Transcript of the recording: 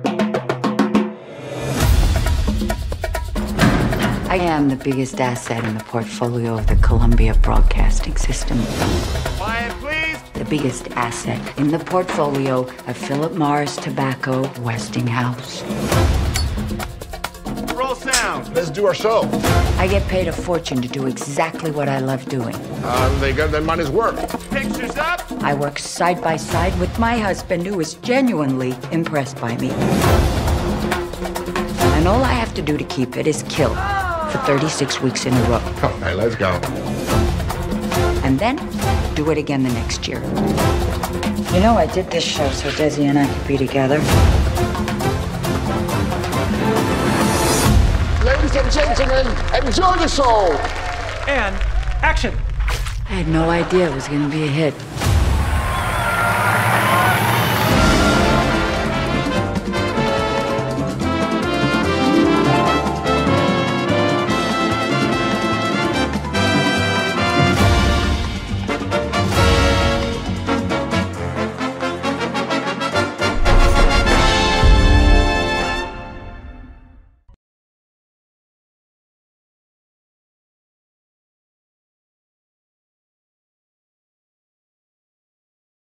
I am the biggest asset in the portfolio of the Columbia Broadcasting System. Quiet, please. The biggest asset in the portfolio of Philip Morris Tobacco Westinghouse. Roll sound. Let's do our show. I get paid a fortune to do exactly what I love doing. They got their money's worth. Pictures up. I work side by side with my husband, who is genuinely impressed by me. And all I have to do to keep it is kill for 36 weeks in a row. All right, let's go. And then do it again the next year. You know, I did this show so Desi and I could be together. Ladies and gentlemen, enjoy the show. And action. I had no idea it was going to be a hit.